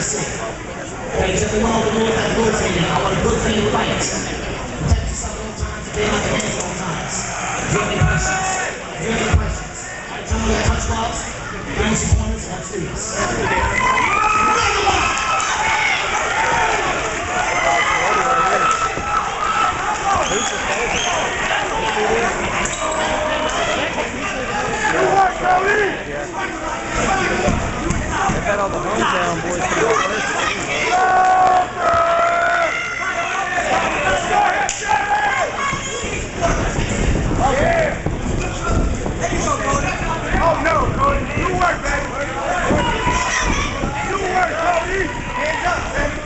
say. Okay, just remember the rules that good for you. I want a good for you right. Protect yourself on times, stay on the hands on times. Do you have any questions? Do you have any questions? All right, tell me your touch balls. Bring us your pointers and upstairs. They've had all the hometown boys come out first. Oh no, Cody. You work, baby. You work, Cody. Hands up, baby.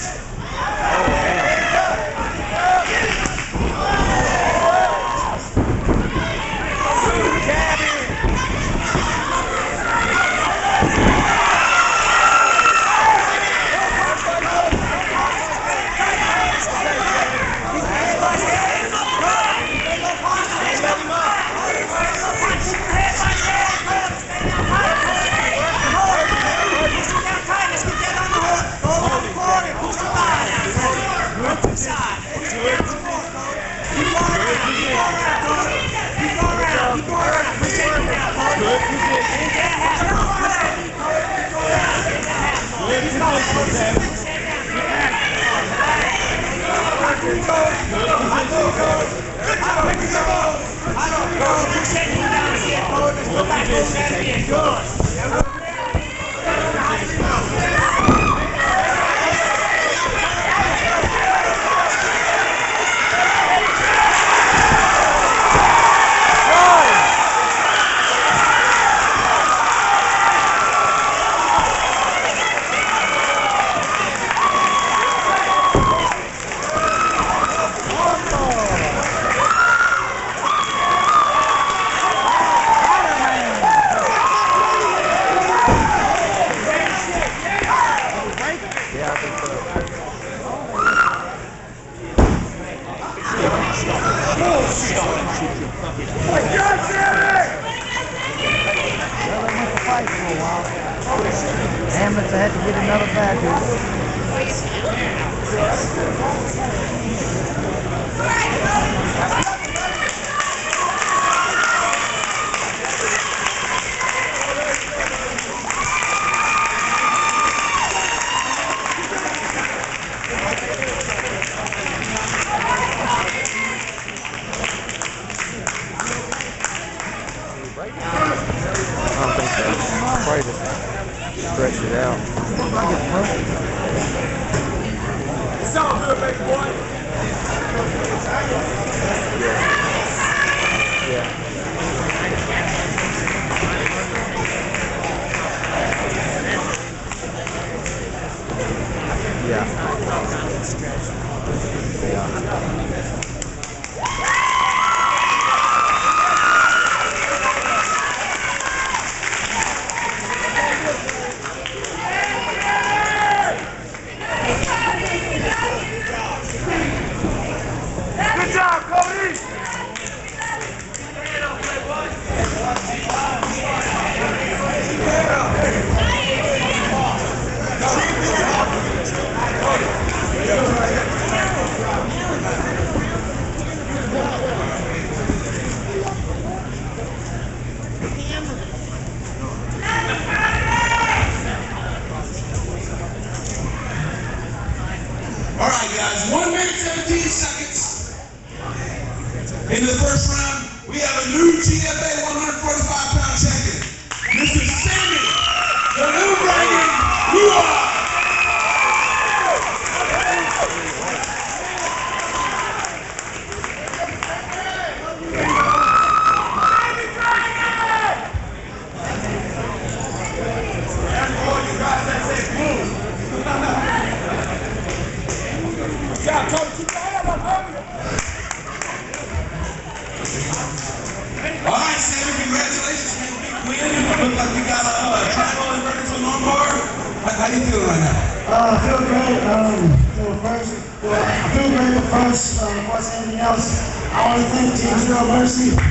Hamlets had to get another package. I don't think so. Probably just stretch it out. It's all good, baby boy. Yeah. Yeah. Good job, Cody. All right, guys, 1 minute, 17 seconds. In the first round, we have a new GFA 145-pound champion, Mr. Sammy, the new Brandon Ruah. All right, Sammy, congratulations. Look like we got a triangle in reference on armbar. How you feeling right now? I feel great. I feel great at first. Before anything else, I want to thank Team Zero Mercy for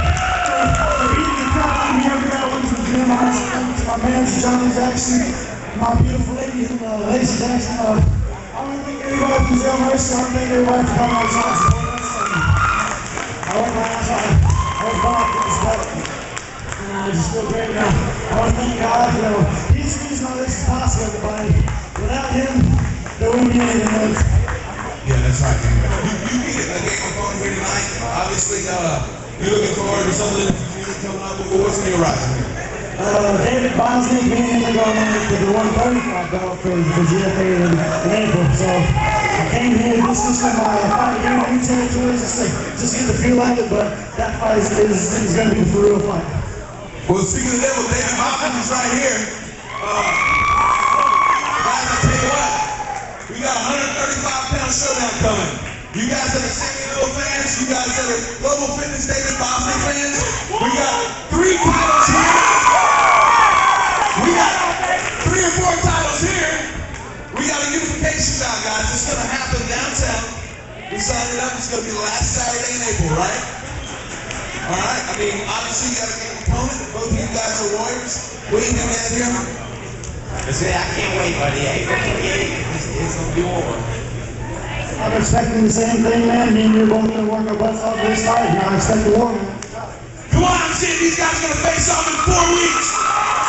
beating the crap out of me every day I went to the gym. I want to thank my man, Johnny Jackson. my beautiful lady, Lacey Jackson. I want to thank everybody from Zero Mercy. I want to thank everybody for coming out and supporting us. I work my ass off. I was born with this better. I just feel great now. I want to thank God. He's the reason all this is possible, everybody. Without him, there wouldn't be anything else. Yeah, that's right, man. You beat it. Game of fun here tonight. Obviously, you're looking forward to some of the coming up with what's on your horizon. David Bosnick being in the government with the 135 belt for GFA in April. So I came here, this is my fight here in new territories, just get the feel of it, but that fight is going to be for real fight. Well, speaking of devil, David Bosnick is right here. Guys, I tell you what, we got a 135-pound showdown coming. You guys that are Samuel fans, you guys that are Global Fitness David Bosnick fans, we got 3 titles here. We got 3 or 4 titles here. We got a unification bout, guys. It's going to happen downtown. We signed it up. It's going to be the last Saturday in April, right? All right. I mean, obviously, you got a game opponent. Both of you guys are warriors. What do you think, man, here? I can't wait, buddy. April 28th. It's going to be war. I'm expecting the same thing, man. Me and you're both going to work our butts off this fight, and I expect the war, man. Come on, I'm seeing these guys are going to face off in 4 weeks.